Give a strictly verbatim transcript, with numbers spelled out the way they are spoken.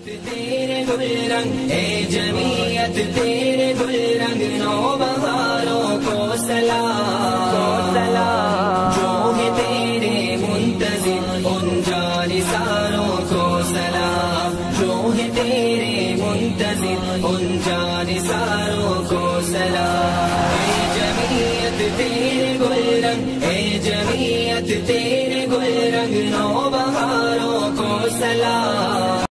तेरे गुलरंग ए जमीयत तेरे गुलरंग नौ बहारों को सलाम जो है तेरे मुंतजिर उन जानिसारों को सलाम जो है तेरे मुंतजिर उन जानिसारों को सलाम। ए जमीयत तेरे गुलरंग ए जमीयत तेरे गुलरंग नौ बहारों को सलाम